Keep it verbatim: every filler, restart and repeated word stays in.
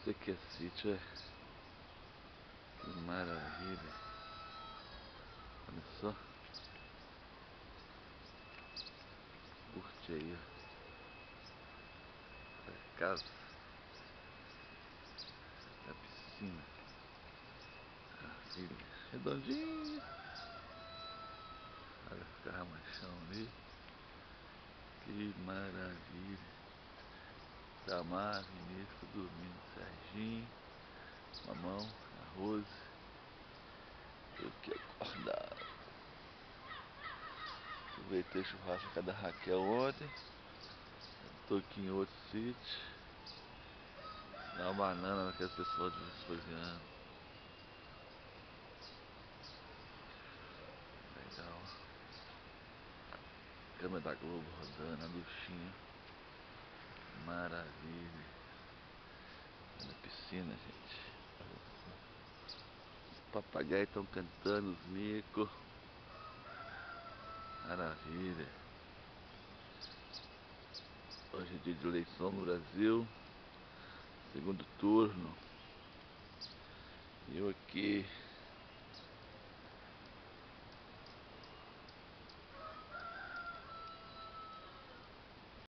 Isso aqui é sítio, é? Que maravilha. Olha só. Curte aí, ó. A casa. A piscina. Maravilha. Redondinho. Olha os carramachão ali. Que maravilha. Tamar, Vinícius, dormindo, Serginho, Mamão, a Rose. Tô aqui acordado. Aproveitei o churrasco da Raquel ontem. Tô aqui em outro sítio. Dá uma banana naquelas pessoas de Vespasiano. Legal. Câmera da Globo rodando, a duchinha. Maravilha. Olha a piscina, gente. Olha só. Os papagaios estão cantando, os micos. Maravilha. Hoje é dia de eleição no Brasil. Segundo turno. E eu aqui